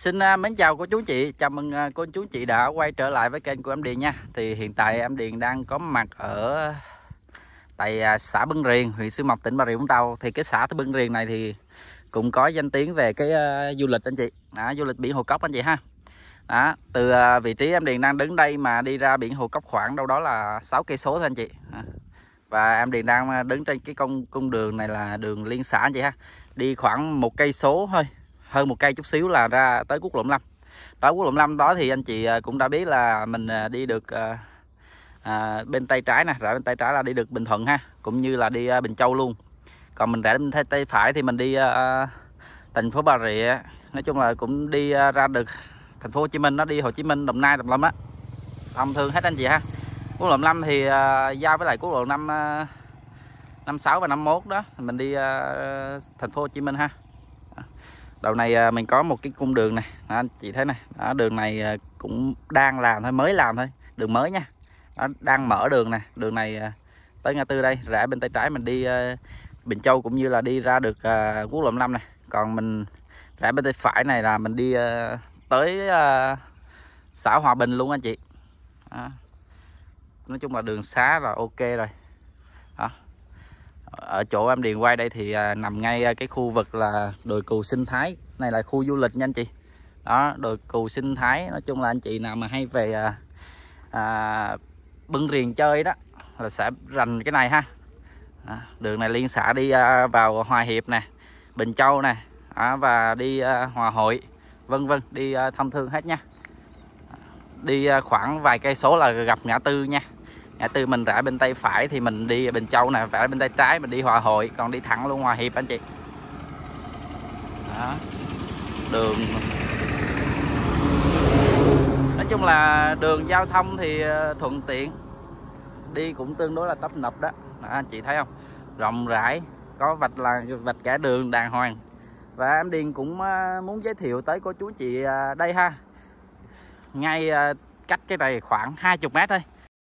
Xin mến chào cô chú chị, chào mừng cô chú chị đã quay trở lại với kênh của em Điền nha. Thì hiện tại em Điền đang có mặt ở tại xã Bưng Riềng, huyện Xuyên Mộc, tỉnh Bà Rịa Vũng Tàu. Thì cái xã Bưng Riềng này thì cũng có danh tiếng về cái du lịch anh chị, du lịch biển Hồ Cốc anh chị ha. Đó, từ vị trí em Điền đang đứng đây mà đi ra biển Hồ Cốc khoảng đâu đó là 6 cây số thôi anh chị. Và em Điền đang đứng trên cái cung đường này là đường liên xã anh chị ha. Đi khoảng 1 cây số thôi, hơn 1 cây chút xíu là ra tới quốc lộ 5. Đó, quốc lộ 5 đó thì anh chị cũng đã biết là mình đi được bên tay trái nè, rẽ bên tay trái là đi được Bình Thuận ha, cũng như là đi Bình Châu luôn. Còn mình rẽ bên tay phải thì mình đi thành phố Bà Rịa. Nói chung là cũng đi ra được thành phố Hồ Chí Minh, nó đi Hồ Chí Minh, Đồng Nai, Đồng Lâm á, thông thường hết anh chị ha. Quốc lộ 5 thì giao với lại quốc lộ 5 56 và 51 đó, mình đi thành phố Hồ Chí Minh ha. Đầu này mình có một cái cung đường này đó, anh chị thấy này đó, đường này cũng đang làm thôi, mới làm thôi, đường mới nha đó, đang mở đường nè. Đường này tới ngã tư đây, rẽ bên tay trái mình đi Bình Châu cũng như là đi ra được quốc lộ 5 này. Còn mình rẽ bên tay phải này là mình đi tới xã Hòa Bình luôn anh chị đó. Nói chung là đường xá là ok rồi đó. Ở chỗ em Điền quay đây thì nằm ngay cái khu vực là đồi cù sinh thái, này là khu du lịch nha anh chị đó, đồi cù sinh thái. Nói chung là anh chị nào mà hay về Bưng Riềng chơi đó là sẽ rành cái này ha. Đường này liên xã đi vào Hòa Hiệp nè, Bình Châu nè và đi Hòa Hội vân vân, đi thông thương hết nha. Đi khoảng vài cây số là gặp ngã tư nha. Ngã tư mình rẽ bên tay phải thì mình đi Bình Châu nè, rẽ bên tay trái mình đi Hòa Hội, còn đi thẳng luôn Hòa Hiệp anh chị đó. Đường nói chung là đường giao thông thì thuận tiện, đi cũng tương đối là tấp nập đó, anh chị thấy không, rộng rãi, có vạch cả đường đàng hoàng. Và em Điền cũng muốn giới thiệu tới cô chú chị đây ha, ngay cách cái này khoảng 20 mét thôi.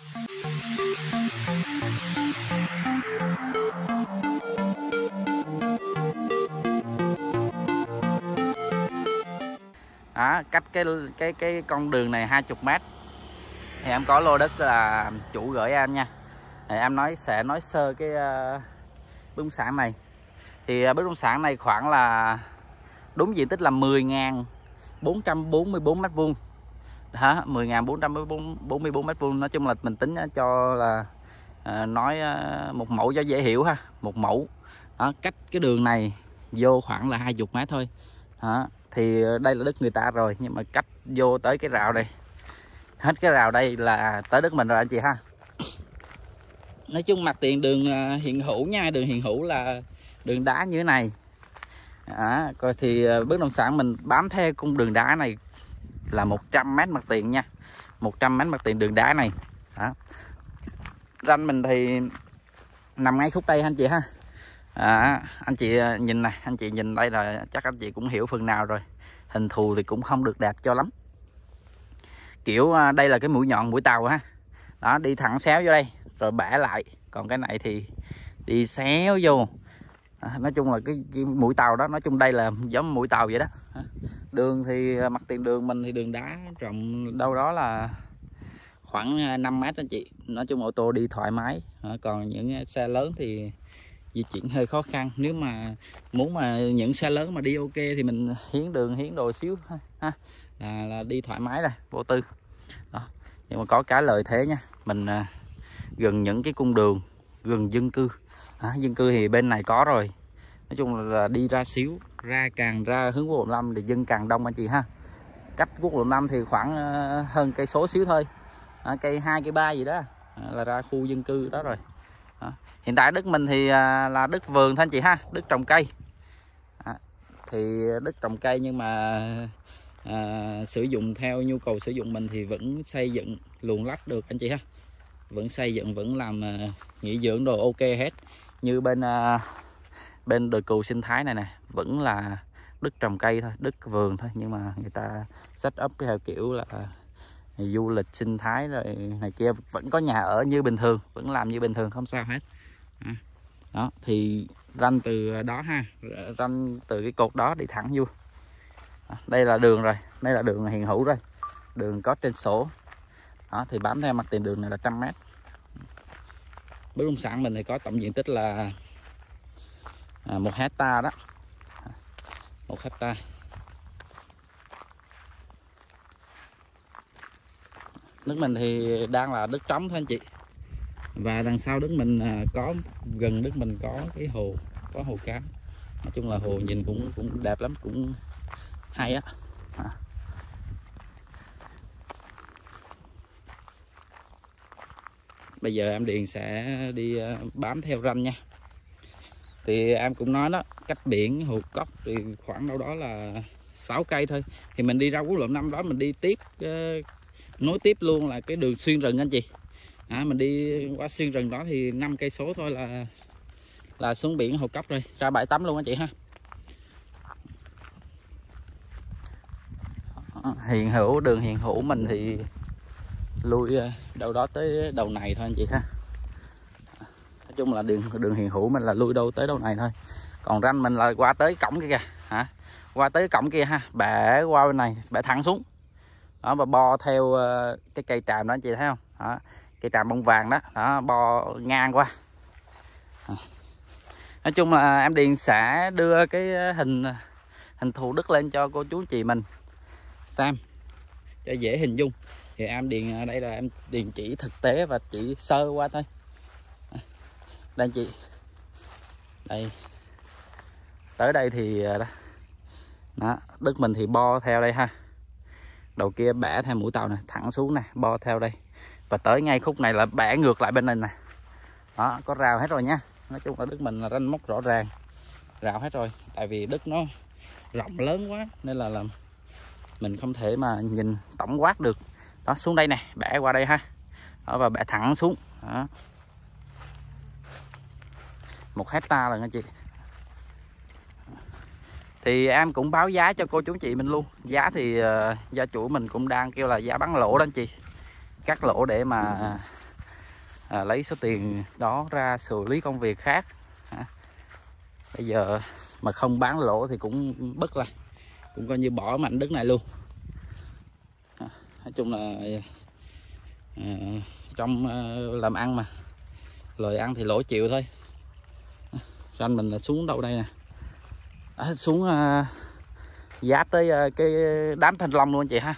Đó, cách cái con đường này 20 mét thì em có lô đất là chủ gửi em nha. Thì em sẽ nói sơ cái bất động sản này. Thì bất động sản này khoảng là đúng diện tích là 10.444 mét vuông. Đó, 10.444 mét vuông. Nói chung là mình tính cho là nói một mẫu cho dễ hiểu ha, một mẫu. Đó, cách cái đường này vô khoảng là 20 mét thôi. Đó, thì đây là đất người ta rồi, nhưng mà cách vô tới cái rào đây, hết cái rào đây là tới đất mình rồi anh chị ha. Nói chung mặt tiền đường hiện hữu nha, đường hiện hữu là đường đá như thế này. Coi thì bất động sản mình bám theo cung đường đá này là 100 mét mặt tiền nha, 100 mét mặt tiền đường đá này. Đó, ranh mình thì nằm ngay khúc đây anh chị ha. Anh chị nhìn này, anh chị nhìn đây là chắc anh chị cũng hiểu phần nào rồi. Hình thù thì cũng không được đẹp cho lắm, kiểu đây là cái mũi nhọn mũi tàu ha. Đó, đi thẳng xéo vô đây rồi bẻ lại, còn cái này thì đi xéo vô. Nói chung là cái mũi tàu đó, nói chung đây là giống mũi tàu vậy đó. Đường thì mặt tiền đường mình thì đường đá rộng đâu đó là khoảng 5 mét anh chị. Nói chung ô tô đi thoải mái. Còn những xe lớn thì di chuyển hơi khó khăn. Nếu mà muốn những xe lớn mà đi ok thì mình hiến đồ xíu ha, là đi thoải mái rồi, vô tư đó. Nhưng mà có cái lợi thế nha, mình gần những cái cung đường, gần dân cư. Dân cư thì bên này có rồi. Nói chung là đi ra xíu, càng ra hướng quốc lộ 5 thì dân càng đông anh chị ha. Cách quốc lộ 5 thì khoảng hơn cây số xíu thôi, cây 2 cây 3 gì đó là ra khu dân cư đó rồi. Đó. Hiện tại đất mình thì là đất vườn thôi anh chị ha, đất trồng cây. Thì đất trồng cây nhưng mà sử dụng theo nhu cầu sử dụng mình thì vẫn xây dựng luồn lách được anh chị ha, vẫn xây dựng, vẫn làm nghỉ dưỡng đồ ok hết. Như bên đồi cù sinh thái này nè, vẫn là đất trồng cây thôi, đất vườn thôi, nhưng mà người ta set up theo kiểu là du lịch sinh thái rồi này kia, vẫn có nhà ở như bình thường, vẫn làm như bình thường, không sao hết. Đó, thì ranh từ đó ha, ranh từ cái cột đó đi thẳng vô. Đây là đường rồi, đây là đường hiện hữu rồi, đường có trên sổ. Đó, thì bám theo mặt tiền đường này là 100 m. Bất động sản mình thì có tổng diện tích là 1 hecta đó, 1 hecta. Đất mình thì đang là đất trống thôi anh chị. Và đằng sau đất mình có, gần đất mình có cái hồ, có hồ cá. Nói chung là hồ nhìn cũng đẹp lắm, cũng hay á. Bây giờ em Điền sẽ đi bám theo ranh nha. Thì em cũng nói đó, cách biển Hồ Cốc thì khoảng đâu đó là 6 cây thôi. Thì mình đi ra quốc lộ 5 đó, mình đi tiếp, nối tiếp luôn là cái đường xuyên rừng anh chị. Mình đi qua xuyên rừng đó thì 5 cây số thôi là xuống biển Hồ Cốc rồi, ra bãi tắm luôn anh chị ha. Hiện hữu, đường hiện hữu mình thì lui đâu đó tới đầu này thôi anh chị ha. Nói chung là đường hiện hữu mình là lui đâu tới đầu này thôi. Còn ranh mình là qua tới cổng kia kìa, qua tới cổng kia ha, bẻ qua bên này, bẻ thẳng xuống đó, và bo theo cái cây tràm đó anh chị thấy không đó, cây tràm bông vàng đó, bo ngang qua. Nói chung là em Điền sẽ đưa cái hình thù đất lên cho cô chú chị mình xem cho dễ hình dung. Thì em Điền ở đây là em Điền chỉ thực tế và chỉ sơ qua thôi. Đây anh chị, đây tới đây thì đó, đất mình thì bo theo đây ha, đầu kia bẻ theo mũi tàu này thẳng xuống nè, bo theo đây và tới ngay khúc này là bẻ ngược lại bên này nè. Đó, có rào hết rồi nha. Nói chung là đất mình là ranh mốc rõ ràng, rào hết rồi. Tại vì đất nó rộng lớn quá nên là mình không thể mà nhìn tổng quát được. Đó, xuống đây nè, bẻ qua đây ha. Đó, và bẻ thẳng xuống. Đó. 1 hecta là anh chị. Thì em cũng báo giá cho cô chú chị mình luôn. Giá thì gia chủ mình cũng đang kêu là giá bán lỗ đó anh chị. Cắt lỗ để mà lấy số tiền đó ra xử lý công việc khác. Bây giờ mà không bán lỗ thì cũng bất là, cũng coi như bỏ mảnh đất này luôn. Nói chung là trong làm ăn mà, lời ăn thì lỗ chịu thôi. Ranh mình là xuống đâu đây nè, xuống giáp tới cái đám thanh long luôn anh chị ha.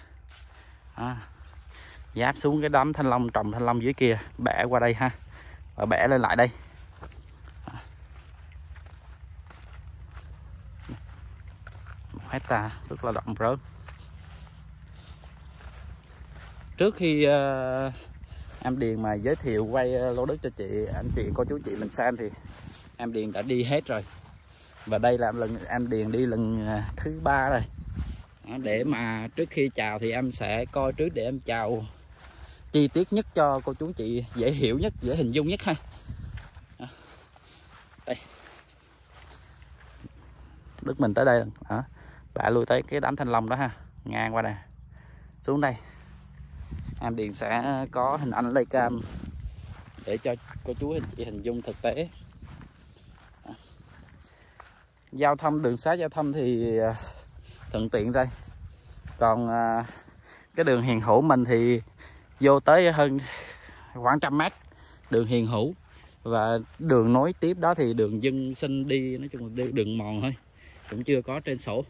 Giáp xuống cái đám thanh long, trồng thanh long dưới kia, bẻ qua đây ha, và bẻ lên lại đây. Một hecta rất là rộng rớn. Trước khi em Điền mà giới thiệu quay lô đất cho chị, anh chị, cô chú chị mình xem thì em Điền đã đi hết rồi. Và đây là lần em Điền đi lần thứ 3 rồi. Để mà trước khi chào thì em sẽ coi trước để em chào chi tiết nhất cho cô chú chị dễ hiểu nhất, dễ hình dung nhất ha. Đây, đất mình tới đây đó, bả lui tới cái đám thanh long đó ha, ngang qua nè, xuống đây em Điền sẽ có hình ảnh lay cam để cho cô chú chị hình dung thực tế. Giao thông, đường xá giao thông thì thuận tiện đây. Còn cái đường hiện hữu mình thì vô tới hơn khoảng 100 m đường hiện hữu, và đường nối tiếp đó thì đường dân sinh đi, nói chung là đường mòn thôi, cũng chưa có trên sổ.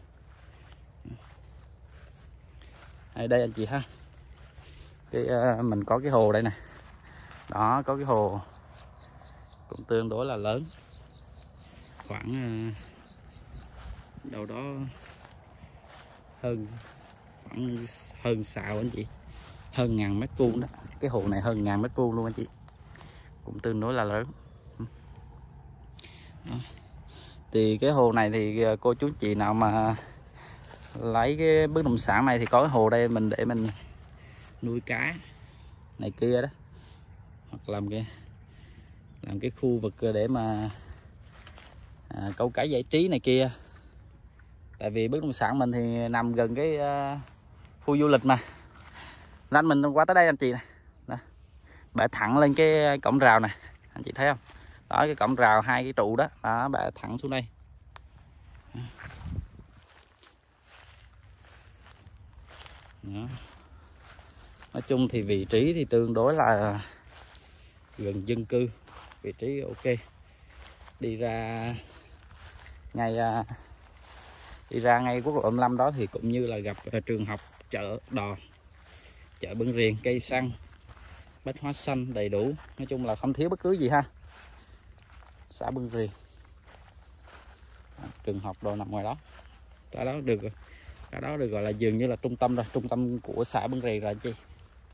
Đây anh chị ha, cái mình có cái hồ đây nè, đó có cái hồ cũng tương đối là lớn, khoảng đâu đó hơn xào anh chị, hơn 1000 m² đó. Cái hồ này hơn 1000 m² luôn anh chị, cũng tương đối là lớn. Đó. Thì cái hồ này thì cô chú chị nào mà lấy cái bất động sản này thì có cái hồ đây mình để mình nuôi cá này kia đó, hoặc làm cái khu vực để mà câu cá giải trí này kia. Tại vì bất động sản mình thì nằm gần cái khu du lịch mà. Nên mình qua tới đây anh chị nè, bẻ thẳng lên cái cổng rào này, anh chị thấy không? Đó, cái cổng rào 2 cái trụ đó, đó bẻ thẳng xuống đây. Đó. Nói chung thì vị trí thì tương đối là gần dân cư, vị trí ok. Đi ra ngay quốc lộ 5 đó thì cũng như là gặp trường học, chợ đò, chợ Bưng Riềng, cây xăng, bách hóa xanh đầy đủ. Nói chung là không thiếu bất cứ gì ha. Xã Bưng Riềng, trường học đồ nằm ngoài đó. Cái đó được gọi là dường như là trung tâm rồi, trung tâm của xã Bưng Riềng rồi anh chị.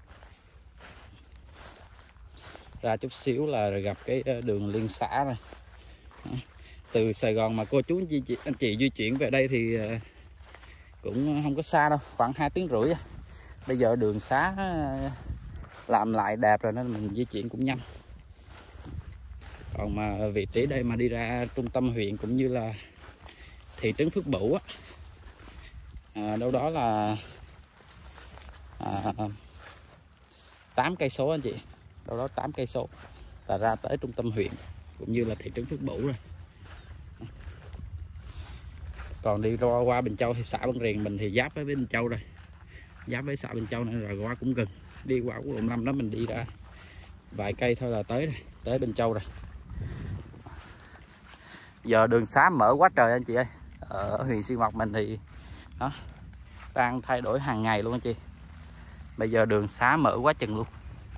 Ra chút xíu là gặp cái đường liên xã rồi. Từ Sài Gòn mà cô chú anh chị di chuyển về đây thì cũng không có xa đâu, khoảng 2 tiếng rưỡi. Bây giờ đường xá làm lại đẹp rồi nên mình di chuyển cũng nhanh. Còn mà vị trí đây mà đi ra trung tâm huyện cũng như là thị trấn Phước Bửu đâu đó là 8 cây số anh chị, đâu đó 8 cây số là ra tới trung tâm huyện cũng như là thị trấn Phước Bửu rồi. Còn đi qua Bình Châu thì xã Bưng Riềng mình thì giáp với Bình Châu rồi, giáp với xã Bình Châu nên là qua cũng gần. Đi qua quốc lộ 5 đó mình đi ra vài cây thôi là tới rồi, tới Bình Châu rồi. Giờ đường xá mở quá trời anh chị ơi. Ở huyện Xuyên Mộc mình thì đó, đang thay đổi hàng ngày luôn anh chị. Bây giờ đường xá mở quá chừng luôn.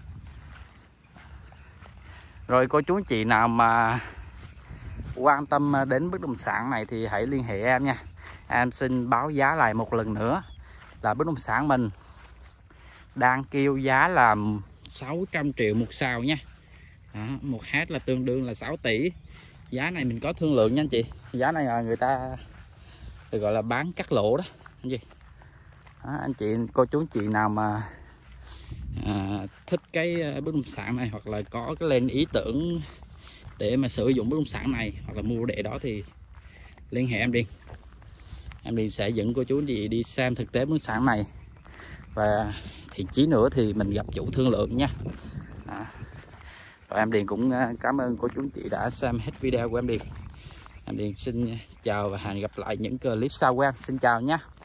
Rồi cô chú anh chị nào mà quan tâm đến bất động sản này thì hãy liên hệ em nha. Em xin báo giá lại một lần nữa là bất động sản mình đang kêu giá là 600 triệu một sào nha. Đó, một hát là tương đương là 6 tỷ. Giá này mình có thương lượng nha anh chị. Giá này là người ta được gọi là bán cắt lỗ đó anh chị. Đó, anh chị cô chú anh chị nào mà thích cái bất động sản này hoặc là có cái lên ý tưởng để mà sử dụng bất động sản này hoặc là mua để đó thì liên hệ em đi. Em đi sẽ dẫn cô chú anh chị đi xem thực tế bất động sản này, và thì chí nữa thì mình gặp chủ thương lượng nha. Rồi em Điền cũng cảm ơn cô chú anh chị đã xem hết video của em Điền. Em Điền xin chào và hẹn gặp lại những clip sau của em. Xin chào nhé.